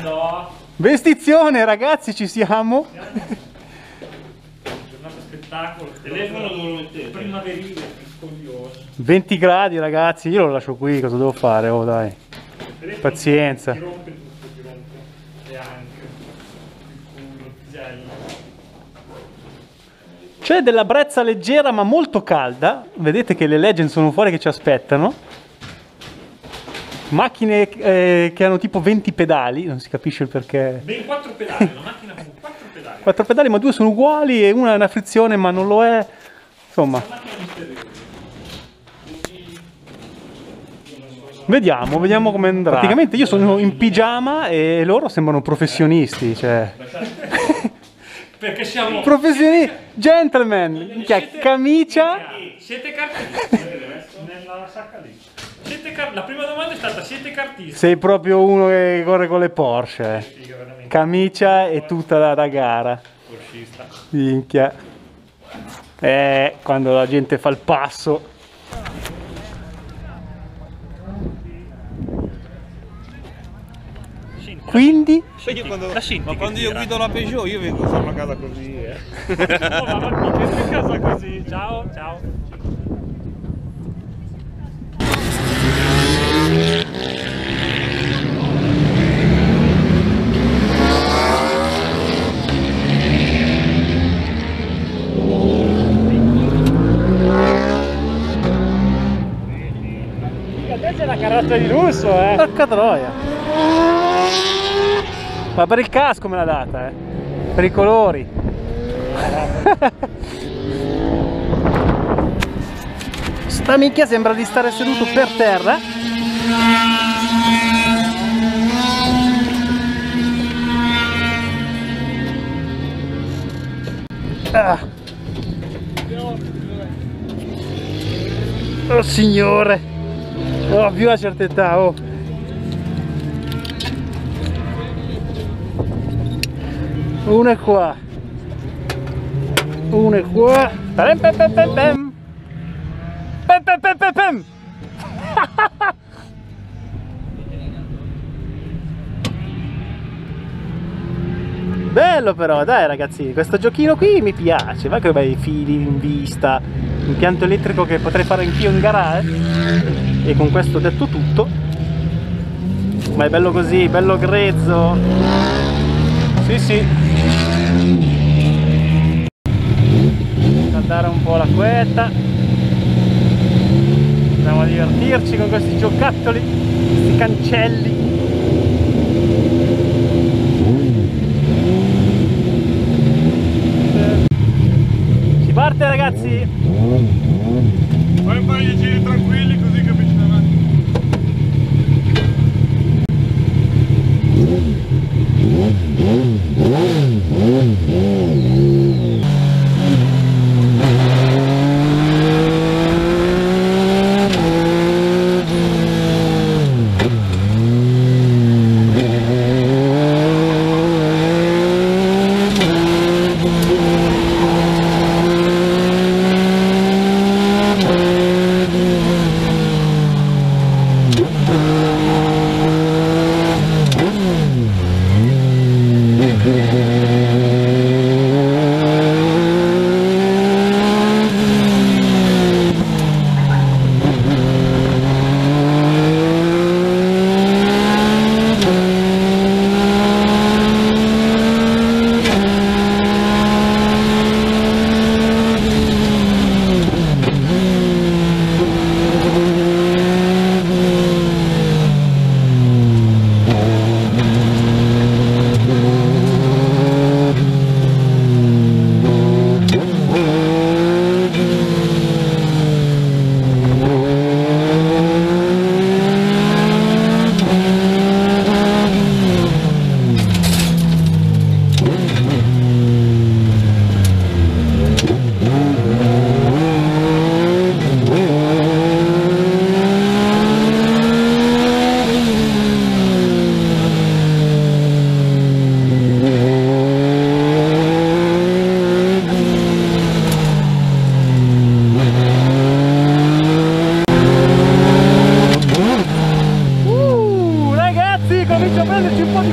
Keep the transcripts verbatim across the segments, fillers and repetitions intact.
andò. Vestizione, ragazzi, ci siamo. Giornata spettacolo. Il telefono dove lo mettete? Primaverile, coglione. venti gradi, ragazzi, io lo lascio qui, cosa devo fare? Oh, dai. Pazienza. Ti rompe tutto, ti rompe. E anche il culo, il pisello. C'è della brezza leggera ma molto calda. Vedete che le Legend sono fuori che ci aspettano. Macchine eh, che hanno tipo venti pedali, non si capisce il perché. Ben quattro pedali, una macchina con quattro pedali. quattro pedali, ma due sono uguali e una è una frizione ma non lo è. Insomma. Vediamo, vediamo come andrà. Praticamente io sono in pigiama e loro sembrano professionisti, cioè. Perché siamo Professionisti, gentleman, che camicia. Siete cartisti nella sacca lì. Siete car... La prima domanda è stata: siete cartisti? Sei proprio uno che corre con le Porsche. Eh. Camicia e tutta da, da gara. Porschista. Minchia. Eh, quando la gente fa il passo. Quindi? Io quando, la Scinti ma quando io tira. guido la Peugeot io vengo sempre a casa così, eh. Oh, mamma mia, che casa così. Ciao, ciao. Te c'è la carrozza di lusso, eh! Porca troia! Ma per il casco me l'ha data, eh! Per i colori! Sta minchia sembra di stare seduto per terra! Ah. Oh signore! Oh, più a certa età, oh! Uno è qua, uno è qua. Pem pem pem pem pem. Pem pem pem pem pem. Bello però, dai ragazzi, questo giochino qui mi piace. Va che bei fili in vista, impianto elettrico che potrei fare anch'io in garage. E con questo ho detto tutto. Ma è bello così, bello grezzo. Sì sì. Andare un po' l'acquetta. Andiamo a divertirci con questi giocattoli, questi cancelli. Si parte ragazzi. Fai un paio di giri tranquilli così capisci davanti.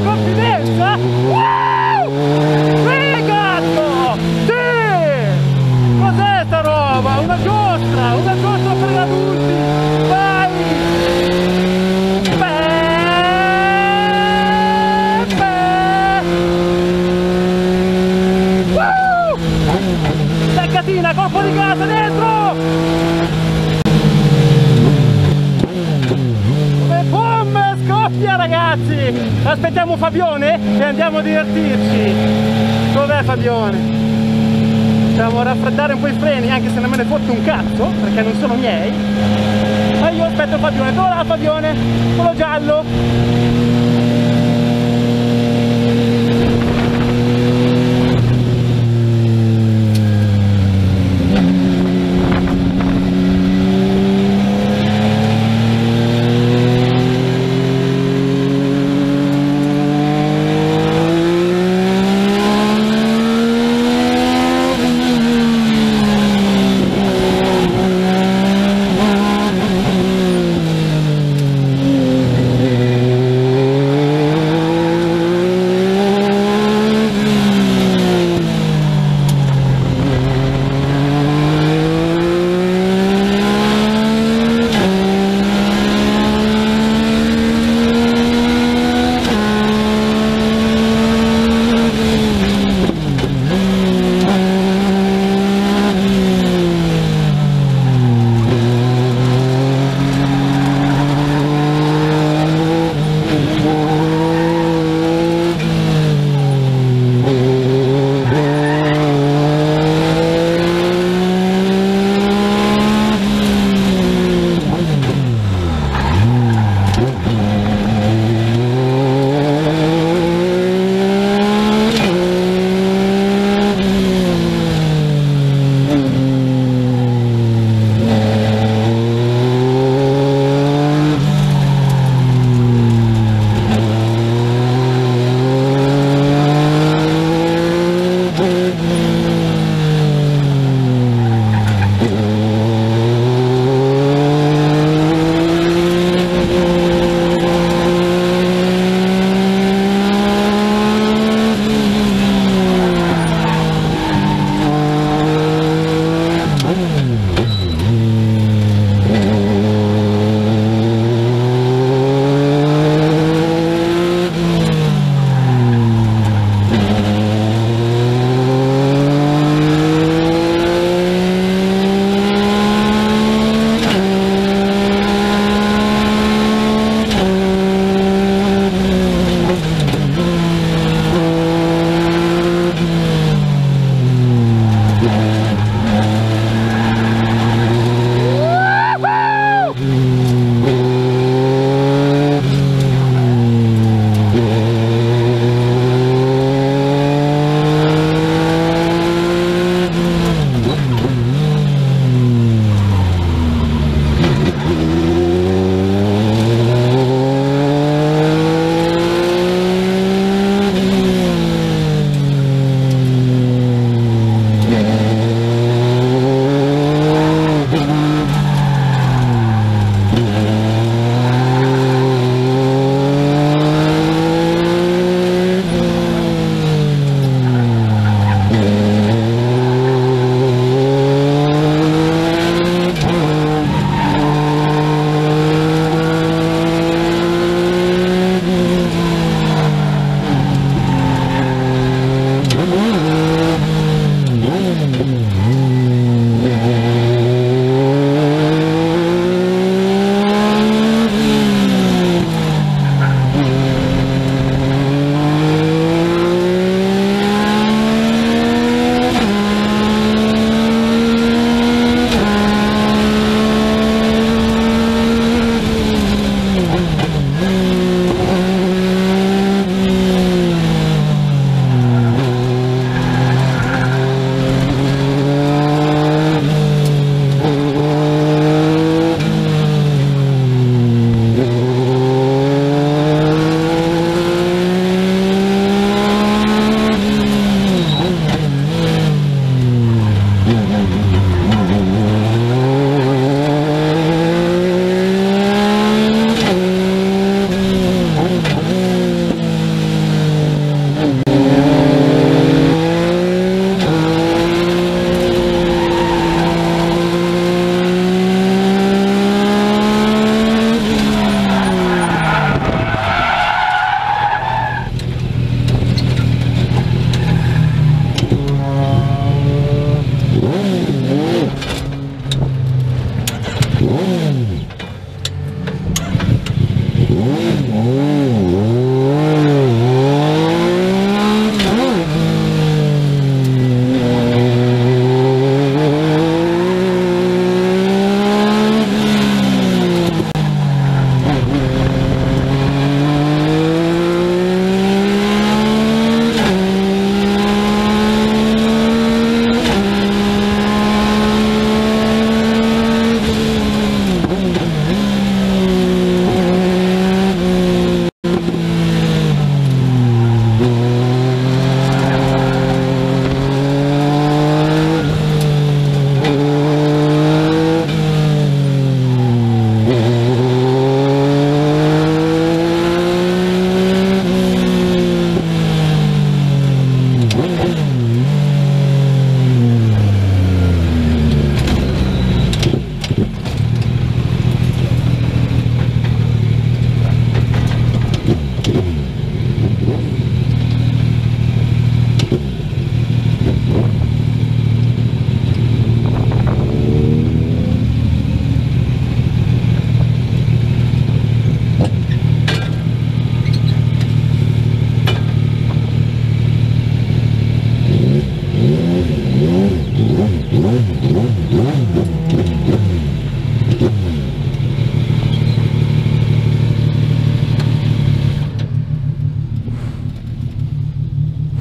confidenza? Wow! Sì, cazzo! Sì! Cos'è sta roba? Una giostra! Una giostra per gli adulti! Vai! Beh, beh. Wow! Staccatina, colpo di gas dentro! Scoppia ragazzi! Aspettiamo Fabione e andiamo a divertirci. Dov'è Fabione? Facciamo raffreddare un po' i freni, anche se non me ne fotte un cazzo, perché non sono miei. Ma io aspetto Fabione. Dove va Fabione? Quello giallo.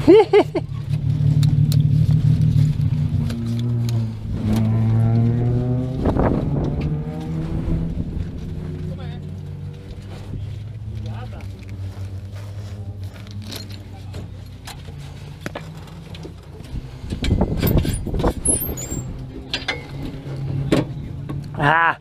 Ah!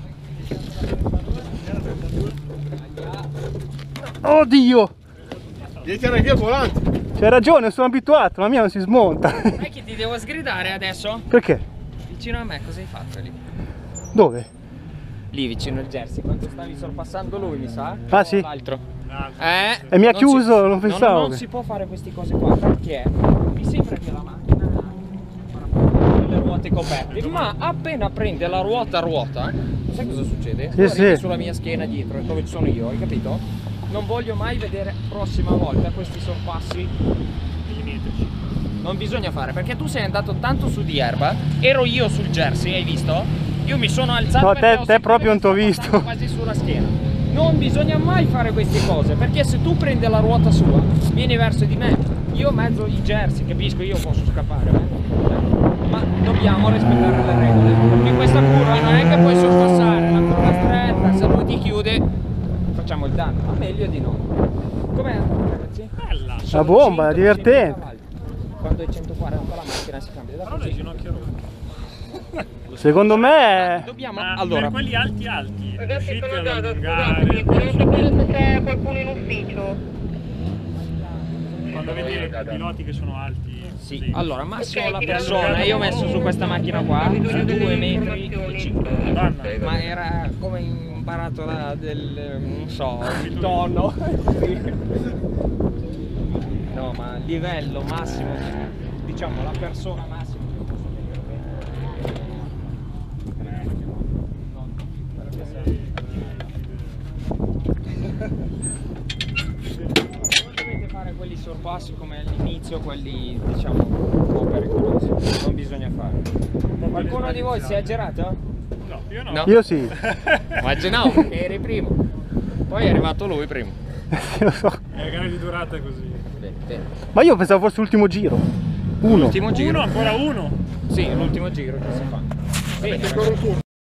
Oddio! Devi tirare via il volante. C'hai ragione, sono abituato, la mia non si smonta. Sai che ti devo sgridare adesso? Perché? Vicino a me, cosa hai fatto lì? Dove? Lì vicino al Jersey, quando stavi sorpassando lui, mi sa? Ah, sì? L'altro. Eh? E mi ha non chiuso, si, non pensavo Non, non che- si può fare queste cose qua, perché mi sembra che la macchina ha le ruote coperte, ma appena prende la ruota a ruota, sai cosa succede? Sì, Tu arrivi sì. sulla mia schiena dietro, dove ci sono io, hai capito? Non voglio mai vedere prossima volta questi sorpassi Millimetrici. non bisogna fare, perché tu sei andato tanto su di erba, ero io sul Jersey, hai visto? Io mi sono alzato No, perché te- ho te sentito proprio che non t'ho stavo visto. passando quasi sulla schiena. Non bisogna mai fare queste cose, perché se tu prendi la ruota sua, vieni verso di me, io mezzo i Jersey, capisco, io posso scappare, eh? Ma dobbiamo rispettare le regole, perché questa curva non è che puoi sorpassare, la curva stretta, se lui ti chiude facciamo il danno, ma meglio di no. Com'è, ragazzi? Bella. La bomba, cento, divertente. cento cavalli. Quando è centoquaranta la macchina si cambia da Però le così. ginocchia rotte. Secondo me... Dobbiamo Ma allora per quelli alti alti, Ragazzi, riuscite sono ad già, allungare. scusatemi, volevo sapere se c'è qualcuno in ufficio. Quando vedi i piloti che sono alti. Sì, così. allora massimo Ok, la ti persona, io ho messo su questa macchina qua Ho bisogno delle due metri informazioni. e cinque, Madonna. ma era come imparato da del, non so, il tonno. No, ma livello massimo, diciamo la persona massima che posso non dovete fare quelli sorpassi come all'inizio, quelli diciamo un po' pericolosi, non bisogna fare. Qualcuno di voi si è girato? No, io no. No. Io sì. Immaginavo perché eri primo, poi è arrivato lui primo. Lo so. È la gara di durata è così. Bene, bene. Ma io pensavo fosse l'ultimo giro. Uno. L'ultimo giro? Uno, ancora uno. Sì, l'ultimo giro che si fa. Bene, Ancora un turno.